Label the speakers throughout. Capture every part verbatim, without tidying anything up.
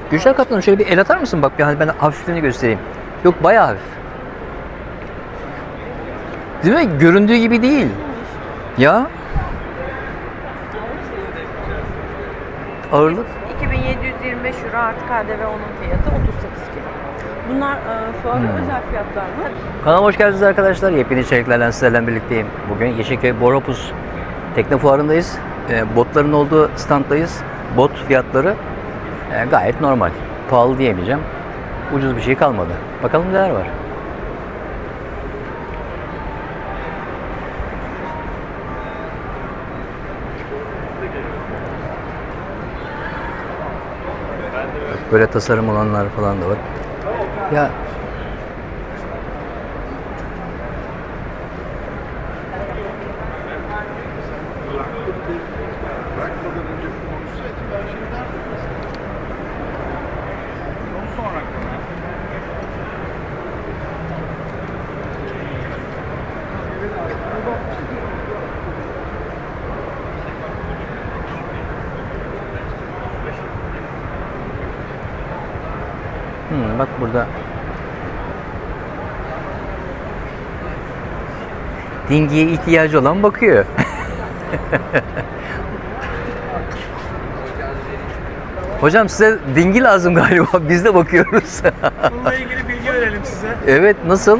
Speaker 1: Gülşah Kaptanım şöyle bir el atar mısın? Bak bir hani ben hafifliğini göstereyim. Yok bayağı hafif. Değil mi? Göründüğü gibi değil. Ya. Ağırlık?
Speaker 2: iki bin yedi yüz yirmi beş euro artı K D V onun fiyatı otuz sekiz kilo. Bunlar e, fuarda
Speaker 1: Hmm.
Speaker 2: özel fiyatlar mı?
Speaker 1: Kanalıma hoş geldiniz arkadaşlar. Yepyeni içeriklerle sizlerle birlikteyim. Bugün Yeşilköy Boropus Tekne Fuarı'ndayız. E, botların olduğu standdayız. Bot fiyatları e, gayet normal. Pahalı diyemeyeceğim. Ucuz bir şey kalmadı. Bakalım neler var. Böyle tasarım olanlar falan da var. Ya Hmm, bak burada dingiye ihtiyacı olan bakıyor. Hocam size dingi lazım galiba. Biz de bakıyoruz.
Speaker 3: Bununla ilgili bilgi verelim size.
Speaker 1: Evet, nasıl?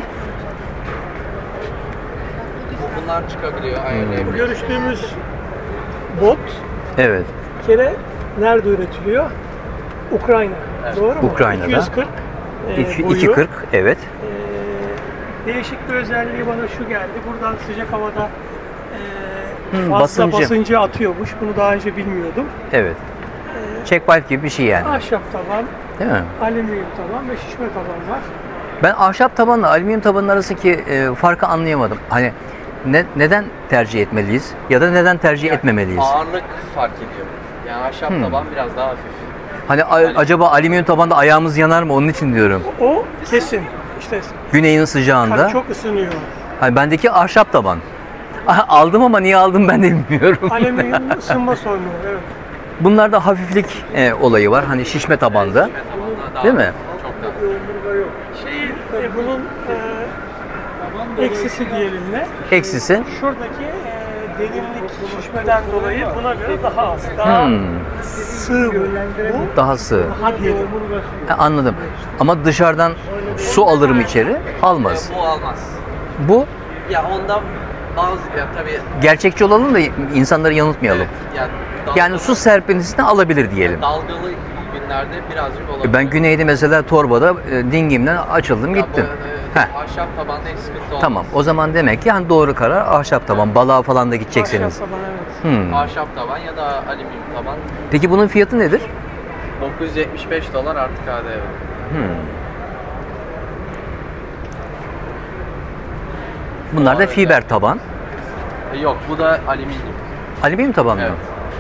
Speaker 4: Bunlar çıkabiliyor,
Speaker 3: Bu
Speaker 4: ayarlayabiliyor.
Speaker 3: görüştüğümüz bot
Speaker 1: Evet.
Speaker 3: bir kere nerede üretiliyor? Ukrayna.
Speaker 4: Evet.
Speaker 3: Doğru mu?
Speaker 1: Ukrayna'da.
Speaker 3: iki yüz kırk e,
Speaker 1: iki
Speaker 3: boyu.
Speaker 1: iki kırk evet.
Speaker 3: E, değişik bir özelliği bana şu geldi. Buradan sıcak havada e,
Speaker 1: Hmm,
Speaker 3: fazla
Speaker 1: basıncı.
Speaker 3: basıncı. atıyormuş. Bunu daha önce bilmiyordum.
Speaker 1: Evet. Check valve gibi bir şey yani.
Speaker 3: Ahşap taban,
Speaker 1: Değil mi?
Speaker 3: alüminyum taban ve şişme taban var.
Speaker 1: Ben ahşap tabanla alüminyum tabanın arasındaki e, farkı anlayamadım. Hani ne, neden tercih etmeliyiz ya da neden tercih
Speaker 4: Yani
Speaker 1: etmemeliyiz?
Speaker 4: Ağırlık fark ediyor. Yani ahşap
Speaker 1: Hmm.
Speaker 4: taban biraz daha hafif.
Speaker 1: Hani a- acaba alüminyum tabanda ayağımız yanar mı? Onun için diyorum.
Speaker 3: O kesin. İşte
Speaker 1: Güneyin sıcağında.
Speaker 3: hani çok ısınıyor.
Speaker 1: Hani bendeki ahşap taban. Aha, aldım ama niye aldım ben de bilmiyorum.
Speaker 3: Alüminyum ısınma sorunu. Evet.
Speaker 1: Bunlarda hafiflik e, olayı var. Hani şişme tabanda.
Speaker 4: Şişme tabanla daha
Speaker 1: Değil mi?
Speaker 4: Çok daha.
Speaker 3: Şey, e, bunun e, eksisi diyelim ne?
Speaker 1: Eksisi.
Speaker 3: Şuradaki e, derinlik şişmeden dolayı buna göre daha az. Daha
Speaker 1: Hmm,
Speaker 3: sığ bu. Bu
Speaker 1: daha sığ.
Speaker 3: daha derin.
Speaker 1: Ha, anladım. Ama dışarıdan su alırım içeri. Almaz.
Speaker 4: Bu almaz.
Speaker 1: Bu
Speaker 4: Ya ondan bazı ya tabii
Speaker 1: gerçekçi olalım da insanları yanıltmayalım.
Speaker 4: evet, yani, dalgalı,
Speaker 1: Yani su serpintisini alabilir diyelim.
Speaker 4: dalgalı günlerde birazcık olabilir.
Speaker 1: Ben güneyde mesela torbada e, dingimden açıldım
Speaker 4: Ya
Speaker 1: gittim.
Speaker 4: Bu, e,
Speaker 1: Heh.
Speaker 4: ahşap tabanda hiç sıkıntı olmaz.
Speaker 1: Tamam. O zaman demek ki hani doğru karar ahşap taban. Balığa falan da gidecekseniz.
Speaker 3: Ahşap taban, evet.
Speaker 1: Hmm.
Speaker 4: Ahşap taban ya da alüminyum taban
Speaker 1: Peki bunun fiyatı nedir?
Speaker 4: dokuz yüz yetmiş beş dolar artı K D V.
Speaker 1: Hmm. Bunlar da
Speaker 4: Evet,
Speaker 1: fiber
Speaker 4: evet.
Speaker 1: taban.
Speaker 4: E, yok bu da alüminyum.
Speaker 1: Alüminyum taban mı?
Speaker 4: Evet.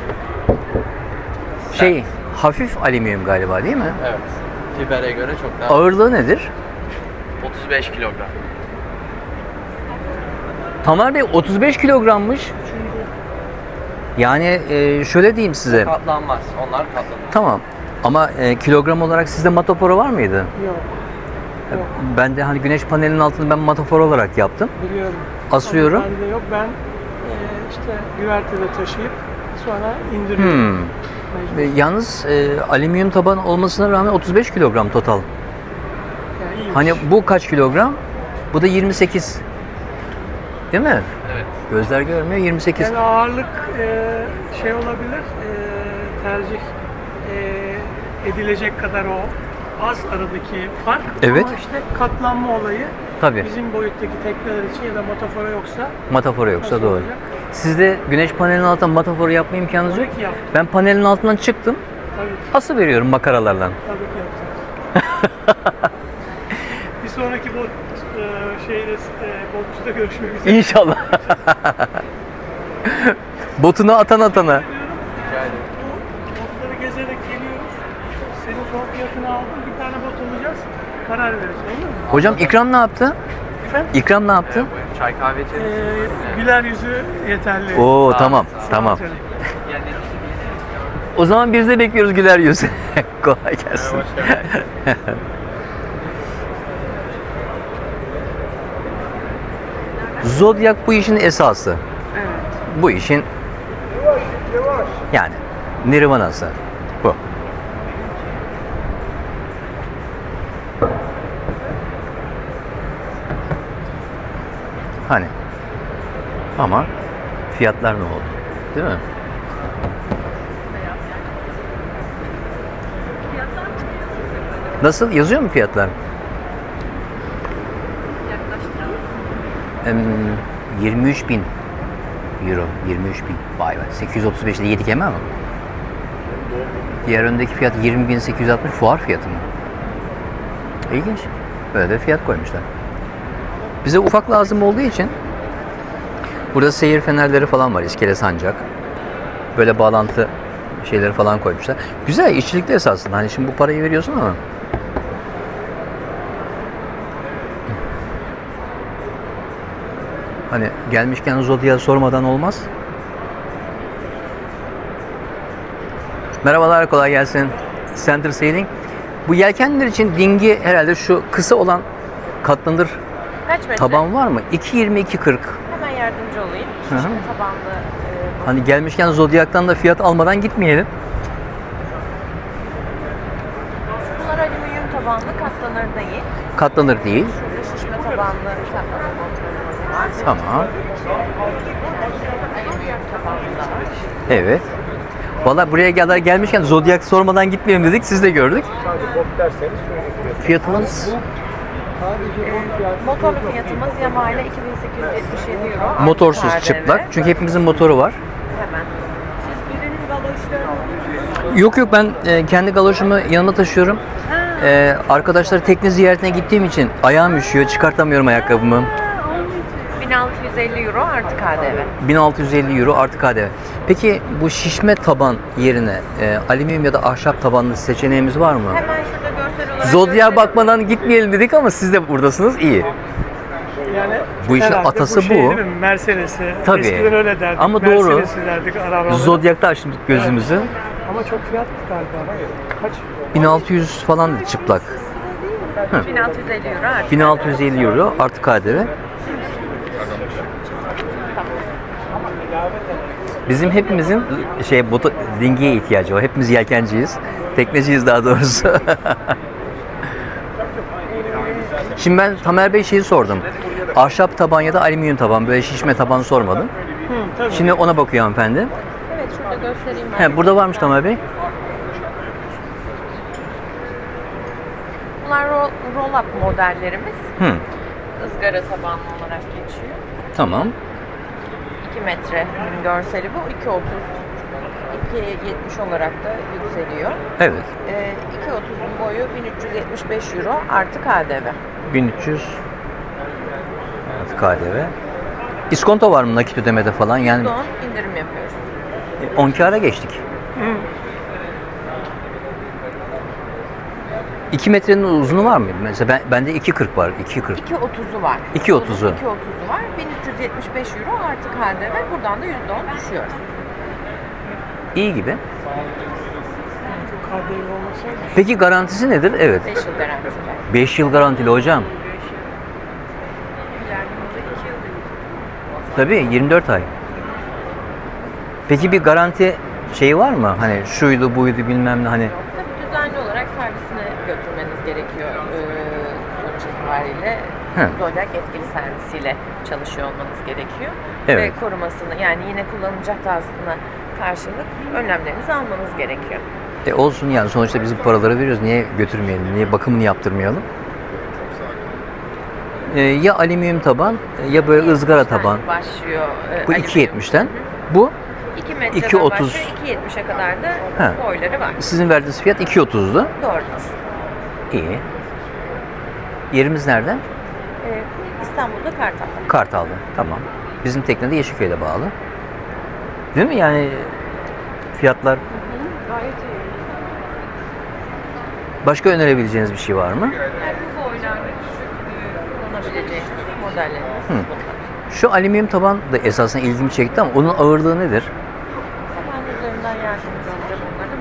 Speaker 1: Şey, hafif alüminyum galiba değil mi?
Speaker 4: Evet. Fibere göre çok daha
Speaker 1: Ağırlığı nedir?
Speaker 4: otuz beş kilogram.
Speaker 1: Tamer Bey otuz beş kilogrammış. Yani e, şöyle diyeyim size.
Speaker 4: Katlanmaz. Onlar katlanır.
Speaker 1: Tamam. Ama e, kilogram olarak sizde matofora var mıydı?
Speaker 3: Yok. Yok.
Speaker 1: Ben de hani güneş panelinin altını ben matafor olarak yaptım.
Speaker 3: Biliyorum.
Speaker 1: Asıyorum.
Speaker 3: Ama bende yok. Ben e, işte güvertede taşıyıp sonra indiriyorum.
Speaker 1: Hmm.
Speaker 3: Mecbur.
Speaker 1: E, Yalnız e, alüminyum taban olmasına rağmen otuz beş kilogram total.
Speaker 3: Yani iyiymiş.
Speaker 1: Hani bu kaç kilogram? Bu da yirmi sekiz. Değil mi?
Speaker 4: Evet.
Speaker 1: Gözler görmüyor yirmi sekiz.
Speaker 3: Yani ağırlık e, şey olabilir, e, tercih e, edilecek kadar o az aradaki fark.
Speaker 1: Evet.
Speaker 3: Ama işte katlanma olayı
Speaker 1: Tabii.
Speaker 3: bizim boyuttaki tekneler için ya da matafora yoksa
Speaker 1: Matafora yoksa
Speaker 3: nasıl
Speaker 1: doğru.
Speaker 3: olacak?
Speaker 1: Sizde güneş panelinin altına mataforu yapma imkanınız yok.
Speaker 3: Tabii ki yaptık.
Speaker 1: Ben panelin altından çıktım.
Speaker 3: Tabii ki,
Speaker 1: Ası veriyorum makaralarla.
Speaker 3: tabii ki yaptık. Bir sonraki bot e, şeyde e, botçuda görüşmek üzere.
Speaker 1: İnşallah. Botunu atan atana.
Speaker 4: Rica ederim.
Speaker 3: Bu botları gezerek geliyoruz. Senin son fiyatını aldım. Bir tane bot alacağız. Karar vereceğiz. Olur mu?
Speaker 1: Hocam İkram ne yaptı?
Speaker 3: Efendim?
Speaker 1: İkram ne yaptı?
Speaker 4: Ee, buyurun, çay kahve içeriz.
Speaker 3: Ee, güler yüzü yeterli.
Speaker 1: Oo
Speaker 4: Sağ ol,
Speaker 1: tamam
Speaker 4: sağ ol.
Speaker 1: tamam.
Speaker 3: Canım.
Speaker 4: Yani
Speaker 1: O zaman biz de bekliyoruz güler yüz. Kolay gelsin. Zodiac bu işin esası.
Speaker 2: Evet.
Speaker 1: Bu işin yani nirvanası bu. Hani ama fiyatlar ne oldu? Değil mi? Nasıl? Yazıyor mu fiyatlar? Em, yirmi üç bin euro. yirmi üç bin. Vay be. sekiz yüz otuz beşte yedik yeme ama. Diğer öndeki fiyat yirmi bin sekiz yüz altmış. Fuar fiyatı mı? İlginç. Böyle de fiyat koymuşlar. Bize ufak lazım olduğu için burada seyir fenerleri falan var. İskele sancak. Böyle bağlantı şeyleri falan koymuşlar. Güzel. İşçilikte esasında. Hani şimdi bu parayı veriyorsun ama hani gelmişken Zodiac'a sormadan olmaz. Merhabalar, kolay gelsin. Center Sailing. Bu yelkenler için dingi herhalde şu kısa olan katlanır
Speaker 2: Kaç metre?
Speaker 1: taban var mı? iki yirmi iki kırk.
Speaker 2: Hemen yardımcı olayım.
Speaker 1: Hı hı.
Speaker 2: Şişme tabanlı. E,
Speaker 1: Hani gelmişken Zodiac'tan da fiyat almadan gitmeyelim.
Speaker 2: bunlar alüminyum tabanlı, katlanır değil.
Speaker 1: Katlanır değil.
Speaker 2: Şurada şişme tabanlı katlanır motorumuz var.
Speaker 1: Tamam.
Speaker 2: Alüminyum tabanlı da var.
Speaker 1: Evet. Valla buraya kadar gelmişken Zodiac sormadan gitmeyelim dedik. Siz de gördük. Fiyatımız
Speaker 2: Motorlu fiyatımız Yamaha ile iki bin sekiz yüz yetmiş yedi euro.
Speaker 1: motorsuz
Speaker 2: Artı
Speaker 1: çıplak.
Speaker 2: K D V.
Speaker 1: Çünkü hepimizin motoru var.
Speaker 2: Hemen. Siz birinin galoşlarını
Speaker 1: Yok yok, ben e, kendi galoşumu yanıma taşıyorum. E, arkadaşlar tekne ziyaretine gittiğim için ayağım üşüyor. Çıkartamıyorum ayakkabımı.
Speaker 2: bin altı yüz elli euro artı K D V.
Speaker 1: bin altı yüz elli euro artı K D V. Peki bu şişme taban yerine e, alüminyum ya da ahşap tabanlı seçeneğimiz var mı?
Speaker 2: Hemen şurada görsel olarak
Speaker 1: Zodiac'a
Speaker 2: gösterelim.
Speaker 1: bakmadan gitmeyelim dedik ama siz de buradasınız. İyi.
Speaker 3: Yani
Speaker 1: Bu işin
Speaker 3: herhalde
Speaker 1: atası
Speaker 3: şey
Speaker 1: bu.
Speaker 3: değil mi? Mercedes'i.
Speaker 1: Tabii.
Speaker 3: Eskiden öyle derdik.
Speaker 1: Ama doğru.
Speaker 3: Mercedes'i derdik arabaları.
Speaker 1: Zodiac'ta açtık gözümüzü.
Speaker 3: Ama çok fiyat galiba. Kaç?
Speaker 1: bin altı yüz falan çıplak.
Speaker 2: bin altı yüz elli euro artı.
Speaker 1: bin altı yüz elli euro artı K D V. Bizim hepimizin şey bota, dingiye ihtiyacı var. Hepimiz yelkenciyiz. Tekneciyiz daha doğrusu. Şimdi ben Tamer Bey şeyi sordum. Ahşap taban ya da alüminyum taban, böyle şişme taban sormadım.
Speaker 3: Hı, tabii.
Speaker 1: Şimdi ona bakıyor hanımefendi.
Speaker 2: Evet, şurada göstereyim ben.
Speaker 1: He, burada varmış Tamer Bey.
Speaker 2: Bunlar roll, roll up modellerimiz.
Speaker 1: Hı,
Speaker 2: Izgara tabanlı olarak geçiyor.
Speaker 1: tamam.
Speaker 2: iki metre görseli bu. iki otuz. iki yetmiş olarak da yükseliyor.
Speaker 1: Evet.
Speaker 2: Ee, iki otuzun boyu bin üç yüz yetmiş beş euro artı K D V.
Speaker 1: bin üç yüz artı K D V. İskonto var mı nakit ödemede falan? Yani
Speaker 2: yüzde on indirim yapıyoruz.
Speaker 1: on kâra geçtik.
Speaker 3: Hı.
Speaker 1: iki metrenin uzunu var mı? Mesela ben, bende iki kırk var. iki kırk.
Speaker 2: iki otuzu var.
Speaker 1: iki otuzu.
Speaker 2: iki otuzu var. bin üç yüz yetmiş beş euro artı K D V. Buradan da yüzde on düşüyoruz.
Speaker 1: İyi gibi.
Speaker 3: Çok K D V olmasaydı.
Speaker 1: Peki garantisi nedir? Evet.
Speaker 2: beş yıl garantili.
Speaker 1: beş yıl garantili hocam. Tabii yirmi dört ay. Peki bir garanti şeyi var mı? Hani şuydu buydu bilmem ne hani.
Speaker 2: Tabii düzenli olarak servisine götürmeniz gerekiyor. Ee, sonuç itibariyle
Speaker 1: He.
Speaker 2: Zodiac yetkili servisiyle çalışıyor olmanız gerekiyor.
Speaker 1: Evet.
Speaker 2: Ve korumasını, yani yine kullanılacak tarzına karşılık önlemlerinizi almanız gerekiyor.
Speaker 1: E olsun yani sonuçta bizim paraları veriyoruz. Niye götürmeyelim? Niye bakımını yaptırmayalım? E, ya alüminyum taban ya böyle ızgara taban.
Speaker 2: Başlıyor. e,
Speaker 1: Bu
Speaker 2: alüminyum.
Speaker 1: iki yetmişten. Bu
Speaker 2: iki metreden
Speaker 1: iki otuz.
Speaker 2: başlıyor. iki yetmişe kadar da
Speaker 1: He.
Speaker 2: boyları var.
Speaker 1: sizin verdiğiniz fiyat iki otuzdu.
Speaker 2: Doğrudur.
Speaker 1: İyi. Yerimiz nerede?
Speaker 2: Ee, İstanbul'da Kartal'da.
Speaker 1: Kartal'da. Tamam. Bizim teknede Yeşilköy'de bağlı. Değil mi? Yani fiyatlar.
Speaker 2: Gayet iyi.
Speaker 1: Başka önerebileceğiniz bir şey var mı?
Speaker 2: Yani bu boylarda kullanabileceğiniz modellerimiz
Speaker 1: Hı.
Speaker 2: bunlar.
Speaker 1: Şu alüminyum taban da esasında ilgimi çekti ama onun ağırlığı nedir?
Speaker 2: Hemen üzerinden yardımcı olacağım onlara.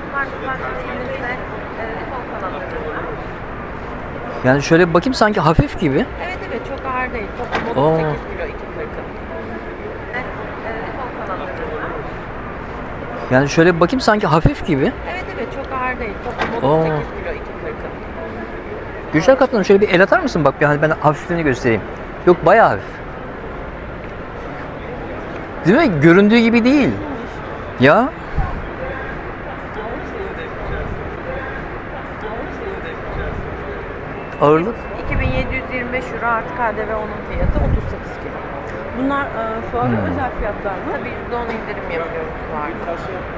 Speaker 2: elimizde e, sol kanatlarında.
Speaker 1: Yani şöyle bir bakayım, sanki hafif gibi.
Speaker 2: Evet evet, çok ağır değil. Toplam
Speaker 1: Oo.
Speaker 2: otuz sekiz kilo iki kırkım. E, sol kanatlarında.
Speaker 1: Yani şöyle bir bakayım, sanki hafif gibi.
Speaker 2: Evet evet, çok ağır değil. Toplam
Speaker 1: Oo.
Speaker 2: otuz sekiz kilo iki kırkım.
Speaker 1: Gülşah Kaptanım, şöyle bir el atar mısın? Bak bir, hani ben hafifliğini göstereyim. Yok, bayağı hafif. Değil mi? Göründüğü gibi değil. Ya. Ağırlık.
Speaker 2: iki bin yedi yüz yirmi beş euro artı K D V, onun fiyatı otuz sekiz kilo.
Speaker 5: Bunlar e, fuara
Speaker 1: Hmm.
Speaker 5: özel fiyatlar mı?
Speaker 2: Tabii yüzde on indirim yapıyoruz bu arada.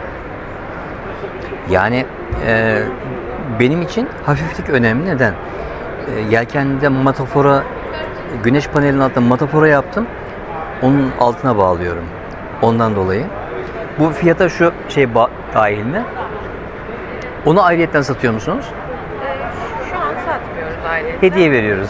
Speaker 1: Yani e, benim için hafiflik önemli. Neden? E, yelkende matafora, güneş panelinin altında matafora yaptım. Onun altına bağlıyorum. Ondan dolayı. Bu fiyata şu şey ba- dahil mi? Onu ayrıyetten satıyor musunuz?
Speaker 2: Ee, şu an satmıyoruz ailece.
Speaker 1: Hediye veriyoruz.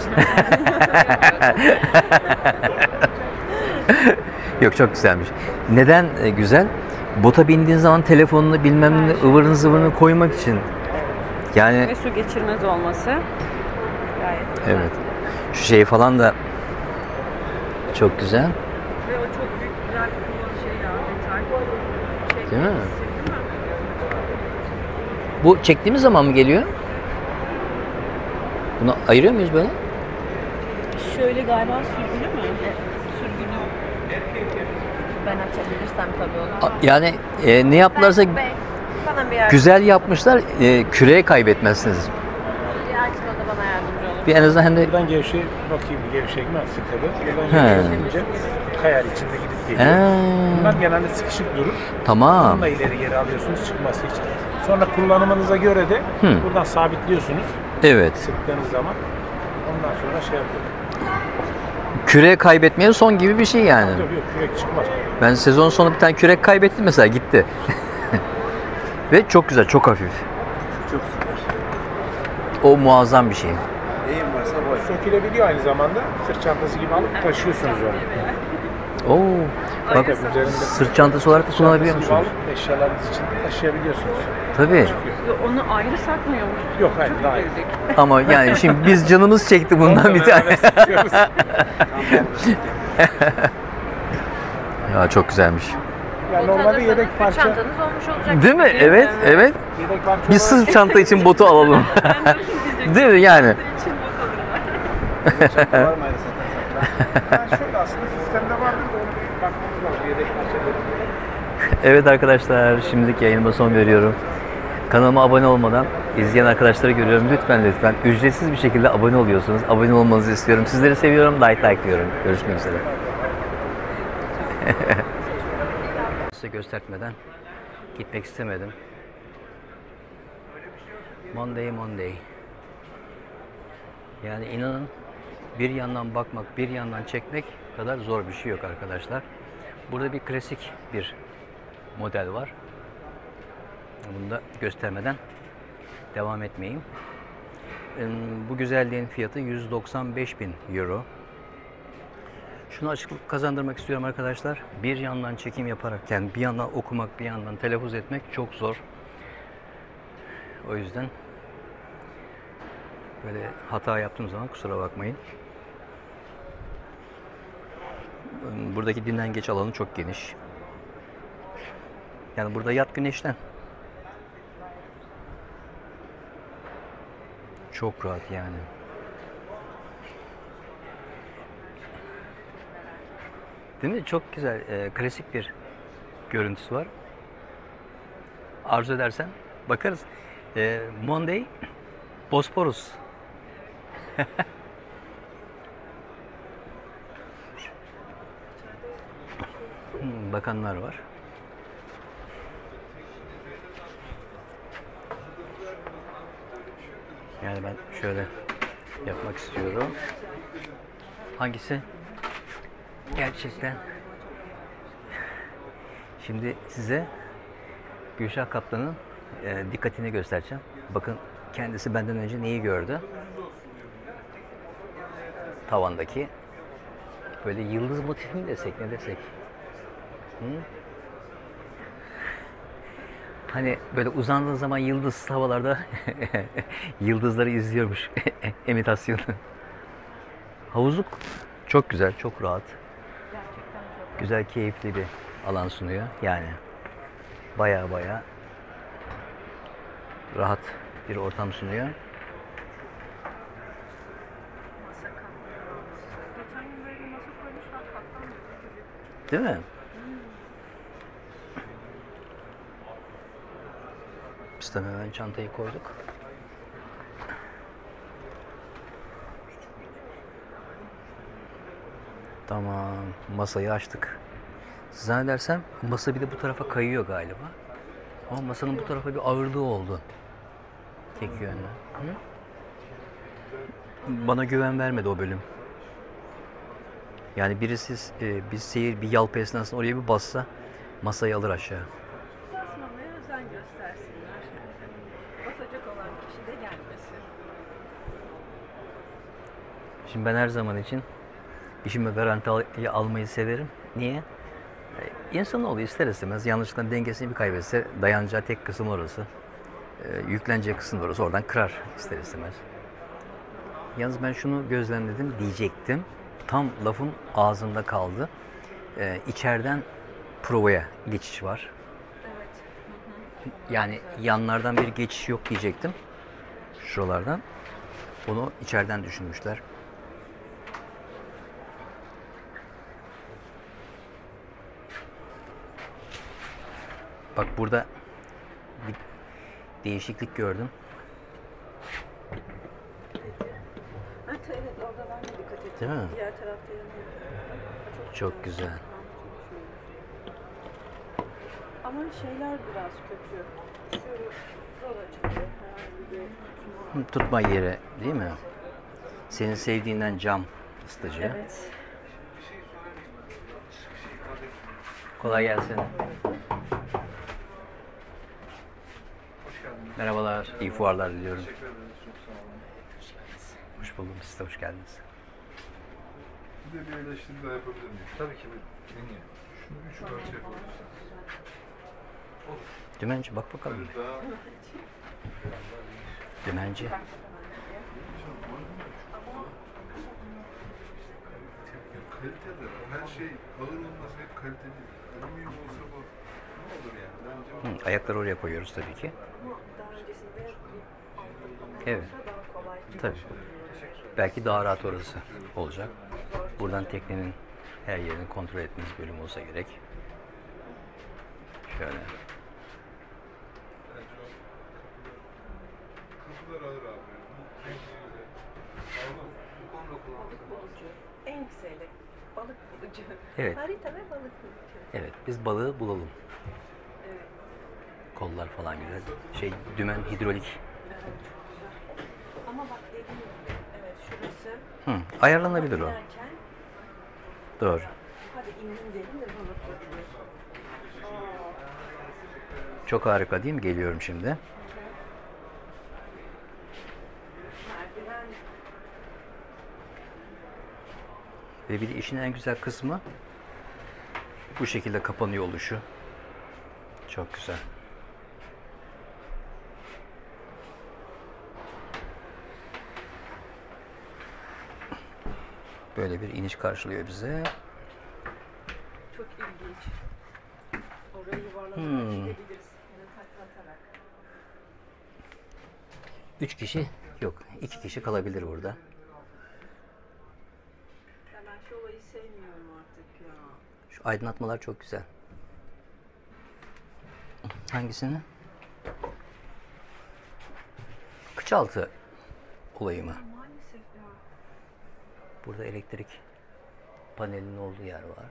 Speaker 1: Yok, çok güzelmiş. Neden e, güzel? Bota bindiğin zaman telefonunu bilmem ne ıvırını zıvırını koymak için. Yani
Speaker 5: Ve su geçirmez olması. Gayet güzel.
Speaker 1: evet. Şu şey falan da çok güzel.
Speaker 5: Ve o çok büyük güzel bir kullanı şey ya, detay. Şey,
Speaker 1: Değil mi?
Speaker 5: değil mi?
Speaker 1: Bu çektiğimiz zaman mı geliyor? Bunu ayırıyor muyuz böyle?
Speaker 5: Şöyle galiba sürgülü mü? Sürgülü.
Speaker 2: Ben açabilirsem tabii onu.
Speaker 1: A- Yani e, ne yaptılarsa
Speaker 2: Bey, bana bir yardım.
Speaker 1: güzel yapmışlar. E, küreye kaybetmezsiniz.
Speaker 2: Bir açmada bana yardımcı olur.
Speaker 1: Bir en azından hem de
Speaker 6: Buradan gevşe bakayım, gevşek mi hafif tabii.
Speaker 1: He.
Speaker 6: Buradan gevşeyince kayar içinde gidip geliyor.
Speaker 1: Ee,
Speaker 6: Bunlar genelde sıkışık durur.
Speaker 1: tamam.
Speaker 6: Bununla ileri geri alıyorsunuz çıkması için. Sonra kullanımınıza göre de
Speaker 1: Hı.
Speaker 6: buradan sabitliyorsunuz
Speaker 1: Evet.
Speaker 6: sıktığınız zaman. Ondan sonra şey yapıyor.
Speaker 1: Küre kaybetmeye son gibi bir şey yani.
Speaker 6: Yok yok kürek çıkmaz.
Speaker 1: Ben sezon sonu bir tane kürek kaybettim mesela, gitti. Ve çok güzel, çok hafif.
Speaker 7: Çok süper.
Speaker 1: O muazzam bir şey.
Speaker 7: Neyin varsa boy.
Speaker 6: Sökülebiliyor aynı zamanda. Sırt çantası gibi alıp taşıyorsunuz onu.
Speaker 1: Oo. Bak,
Speaker 6: Tabii, üzerinde
Speaker 1: sırt çantası olarak da
Speaker 6: sırt
Speaker 1: kullanabiliyor
Speaker 6: çantası gibi
Speaker 1: musunuz?
Speaker 6: alıp eşyalarınız için taşıyabiliyorsunuz.
Speaker 1: Tabii.
Speaker 5: Yo, onu ayrı sakmıyor musun?
Speaker 6: Yok hayır daha iyi.
Speaker 1: Ama yani şimdi biz canımız çekti bundan bir tane.
Speaker 6: Beraber sıkıyoruz.
Speaker 1: Ya çok güzelmiş.
Speaker 6: Yani normalde yedek parça,
Speaker 2: Çantanız olmuş olacak.
Speaker 1: Değil mi? Evet, evet.
Speaker 6: yedek parça
Speaker 1: Bir
Speaker 6: olarak-
Speaker 1: sırt çanta için botu alalım. Değil mi yani?
Speaker 5: İçin bakalım.
Speaker 7: Çanta var mı ayrı satan?
Speaker 6: Yani şöyle aslında sistemde vardır da onu bir bakmamız lazım yedek parçaları.
Speaker 1: Evet arkadaşlar, şimdilik yayınıma son veriyorum. Kanalıma abone olmadan izleyen arkadaşları görüyorum. Lütfen lütfen ücretsiz bir şekilde abone oluyorsunuz. Abone olmanızı istiyorum. Sizleri seviyorum. Like like'lıyorum. Görüşmek üzere. Size göstermeden gitmek istemedim. Monday Monday. Yani inanın, bir yandan bakmak, bir yandan çekmek kadar zor bir şey yok arkadaşlar. Burada bir klasik bir model var. Bunu da göstermeden devam etmeyeyim. Bu güzelliğin fiyatı yüz doksan beş bin euro. Şunu açıklık kazandırmak istiyorum arkadaşlar. Bir yandan çekim yaparken bir yandan okumak, bir yandan telaffuz etmek çok zor. O yüzden böyle hata yaptığım zaman kusura bakmayın. Buradaki dinlengeç alanı çok geniş. Yani burada yat, güneşten. Çok rahat yani. Değil mi? Çok güzel, e, klasik bir görüntüsü var. Arzu edersen bakarız. E, Monday, Bosporus. Hmm, bakanlar var. Yani ben şöyle yapmak istiyorum. Hangisi? Gerçekten. Şimdi size Gülşah Kaptan'ın e, dikkatini göstereceğim. Bakın, kendisi benden önce neyi gördü? Tavandaki böyle yıldız motifi mi desek, ne desek? Hı? Hani böyle uzandığın zaman yıldız havalarda yıldızları izliyormuş imitasyonu. Havuzluk çok güzel, çok rahat.
Speaker 2: Gerçekten çok.
Speaker 1: Güzel, keyifli bir alan sunuyor. Yani baya baya rahat bir ortam sunuyor.
Speaker 5: Masa katlanıyor. Geçen gün böyle bir masa koymuşlar katlanmıyor.
Speaker 1: Değil mi? Biz de hemen çantayı koyduk. Tamam. Masayı açtık. Zannedersem masa bir de bu tarafa kayıyor galiba. Ama masanın bu tarafa bir ağırlığı oldu. Tek yönlü. Hı? Bana güven vermedi o bölüm. Yani birisi e, bir seyir, bir yalpa esnasında oraya bir bassa masayı alır aşağı.
Speaker 5: Basmamaya özen göstersinler. Basacak olan kişi de gelmesin.
Speaker 1: Şimdi ben her zaman için işime garanti al- almayı severim. Niye? E, İnsanoğlu ister istemez yanlışlıkla dengesini bir kaybetse dayanacağı tek kısım orası. E, yükleneceği kısım orası. Oradan kırar ister istemez. Yalnız ben şunu gözlemledim diyecektim. Tam lafım ağzımda kaldı. E, içeriden provaya geçiş var.
Speaker 5: Evet.
Speaker 1: Yani yanlardan bir geçiş yok diyecektim. Şuralardan. Bunu içeriden düşünmüşler. Bak burada bir değişiklik gördüm.
Speaker 5: Evet, evet orada ben de dikkat ettim.
Speaker 1: Değil mi?
Speaker 5: Diğer tarafta yanıyor.
Speaker 1: Çok güzel.
Speaker 5: Ama şeyler biraz kötü. Şu zor açılıyor. Herhangi bir
Speaker 1: Hı, tutma yeri değil mi? Senin sevdiğinden cam ısıtıcı.
Speaker 5: Evet.
Speaker 1: Kolay gelsin. Merhabalar, iyi fuarlar diliyorum. Hoş buldum, siz de hoş geldiniz.
Speaker 6: Bir de bir eleştiri daha yapabilir miyim? Tabii ki. Dinle. Şunu üç parça yapabilirsin.
Speaker 1: Dümenci bak bakalım.
Speaker 6: Daha
Speaker 1: Dümenci.
Speaker 6: kalitede. Her şey ağır olması hep kaliteli. Alüminyum olsa bu ne olur yani? Bence
Speaker 1: Hı, ayakları oraya koyuyoruz tabii ki.
Speaker 5: Ama daha öncesinde bir
Speaker 1: Evet.
Speaker 5: daha kolay.
Speaker 1: Tabii. Belki daha rahat orası olacak. Buradan teknenin her yerini kontrol etmeniz bölüm olsa gerek. Şöyle.
Speaker 6: kapılar ağır abi. Bu renk güzel. Aldım. Bu konuda kullandım.
Speaker 5: Balık bulucu. En güzeli. Balık bulucu.
Speaker 1: Evet.
Speaker 5: Harita ve balık bulucu.
Speaker 1: Evet, biz balığı bulalım.
Speaker 5: Evet.
Speaker 1: Kollar falan güzel. Şey, dümen hidrolik.
Speaker 5: Evet, çok güzel. Ama bak dediğim gibi, evet şurası.
Speaker 1: Hı, ayarlanabilir o.
Speaker 5: Inerken,
Speaker 1: Doğru.
Speaker 5: hadi indim dedim de balık bulucu. Aa,
Speaker 1: Çok harika değil mi? Geliyorum şimdi.
Speaker 5: merdiven.
Speaker 1: Ve bir de işin en güzel kısmı bu şekilde kapanıyor oluşu. Çok güzel. Böyle bir iniş karşılıyor bize.
Speaker 5: Çok ilginç. Orayı yuvarlanarak
Speaker 1: Hmm.
Speaker 5: gidebiliriz. Yani taklatarak.
Speaker 1: Üç kişi yok. iki kişi kalabilir burada.
Speaker 5: Ya ben şu olayı sevmiyorum artık ya.
Speaker 1: Şu aydınlatmalar çok güzel. Hangisini? Kıçaltı olayı mı?
Speaker 5: Maalesef ya.
Speaker 1: Burada elektrik panelinin olduğu yer var.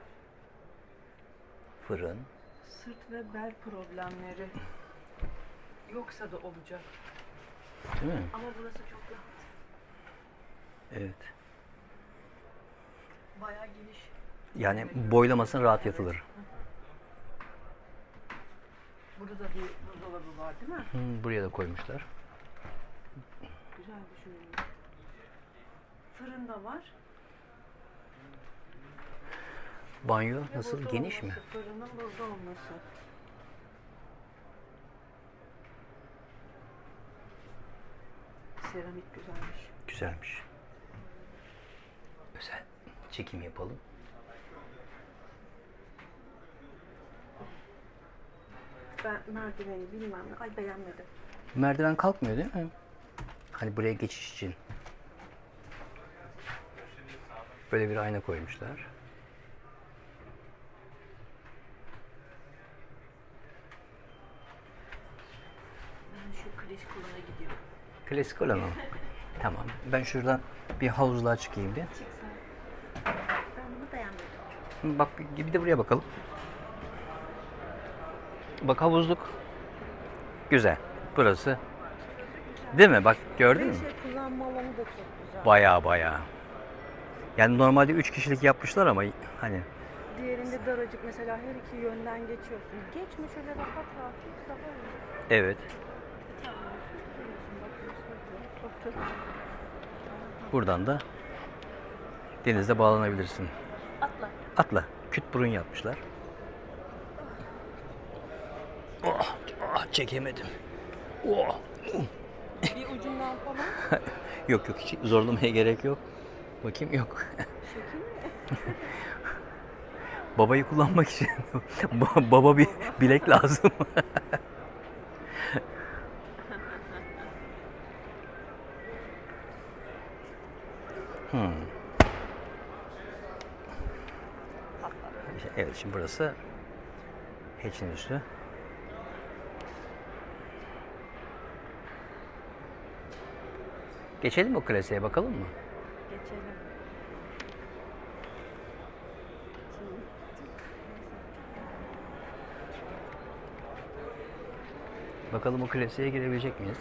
Speaker 1: Fırın.
Speaker 5: Sırt ve bel problemleri yoksa da olacak.
Speaker 1: Değil mi?
Speaker 5: Ama burası çok rahat.
Speaker 1: Evet.
Speaker 5: Bayağı geniş.
Speaker 1: Yani boylamasına rahat yatılır.
Speaker 5: Burada da bir buzdolabı var değil mi?
Speaker 1: Hı, buraya da koymuşlar.
Speaker 5: Güzel düşünülmüş. Fırın da var.
Speaker 1: Banyo
Speaker 5: Ve
Speaker 1: nasıl?
Speaker 5: burada
Speaker 1: Geniş mi?
Speaker 5: olması, fırının burada olması. Seramik güzelmiş.
Speaker 1: Güzelmiş. Özel çekim yapalım.
Speaker 5: Ben merdiveni bilmem ne. Ay beğenmedim.
Speaker 1: Merdiven kalkmıyor değil mi? Hani buraya geçiş için. Böyle bir ayna koymuşlar.
Speaker 5: Ben şu klasik olana gidiyorum.
Speaker 1: Klasik olan o. Tamam. Ben şuradan bir havuzluğa çıkayım bir.
Speaker 5: Çıksa. Ben bunu beğenmedim.
Speaker 1: Bak bir bir de buraya bakalım. Bak havuzluk. Güzel. Burası. Değil mi? Bak gördün mü?
Speaker 5: Ve şey kullanma alanı da çok güzel.
Speaker 1: Baya baya. Yani normalde üç kişilik yapmışlar ama hani
Speaker 5: Diğerinde daracık mesela her iki yönden geçiyorsun. Geçme şöyle rahat rahat. Hiç daha iyi.
Speaker 1: evet. Buradan da denize bağlanabilirsin.
Speaker 5: Atla.
Speaker 1: Atla. Küt burun yapmışlar. Oh, oh, çekemedim. Oh.
Speaker 5: Bir ucundan falan.
Speaker 1: Yok yok hiç zorlamaya gerek yok. Bakayım yok.
Speaker 5: Şekil mi?
Speaker 1: Babayı kullanmak için ba- baba bir bilek lazım. hmm. Evet şimdi burası hatch'in üstü. Geçelim mi o klasiğe bakalım mı?
Speaker 5: Geçelim.
Speaker 1: Bakalım o klasiğe girebilecek miyiz?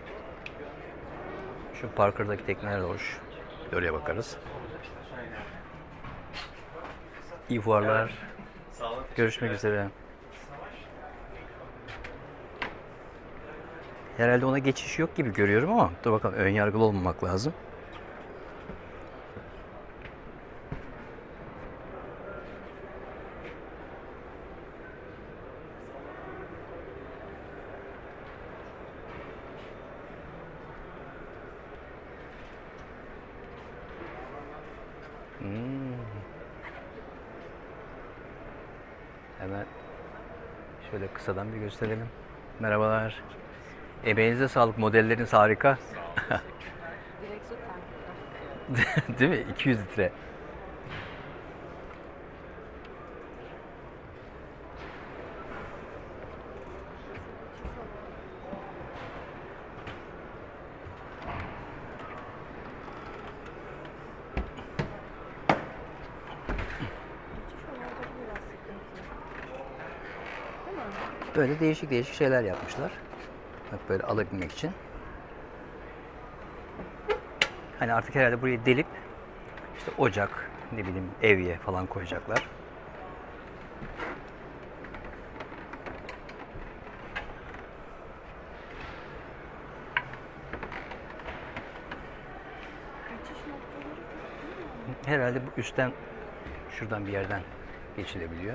Speaker 1: Şu Parker'daki tekneler de hoş. Bir oraya bakarız. İyi fuarlar. Görüşmek üzere. Herhalde ona geçiş yok gibi görüyorum ama dur bakalım ön yargılı olmamak lazım. Hmm. Hemen şöyle kısadan bir gösterelim. Merhabalar. Emeğinize sağlık. Modelleriniz harika.
Speaker 5: Direkt su tankında.
Speaker 1: Değil mi? iki yüz litre. Böyle değişik değişik şeyler yapmışlar. Bak böyle alabilmek için. Hani artık herhalde burayı delip işte ocak, ne bileyim evye falan koyacaklar. Herhalde bu üstten şuradan bir yerden geçilebiliyor.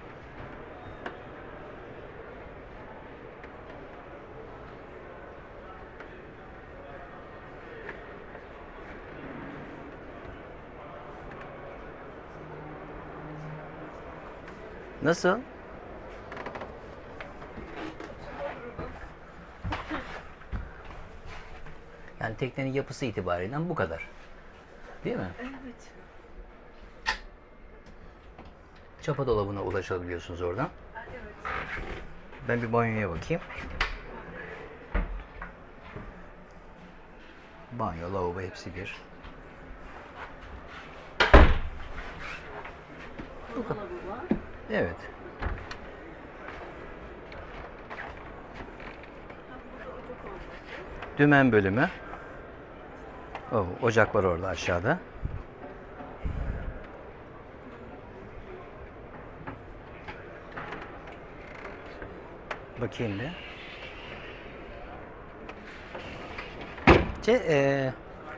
Speaker 1: Nasıl? Yani teknenin yapısı itibariyle bu kadar. Değil mi?
Speaker 5: Evet.
Speaker 1: Çapa dolabına ulaşabiliyorsunuz oradan.
Speaker 5: Evet.
Speaker 1: Ben bir banyoya bakayım. Banyo, lavabo hepsi bir.
Speaker 5: Buzdolabı var.
Speaker 1: Evet. Dümen bölümü. Oh, ocak var orada aşağıda. Bakayım bir. Ce, ee...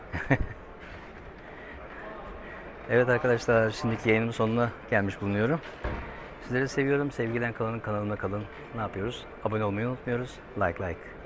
Speaker 1: Evet arkadaşlar, şimdiki yayınımın sonuna gelmiş bulunuyorum. Sizleri seviyorum. Sevgiden kalın, kanalıma kalın. Ne yapıyoruz? Abone olmayı unutmuyoruz. Like like.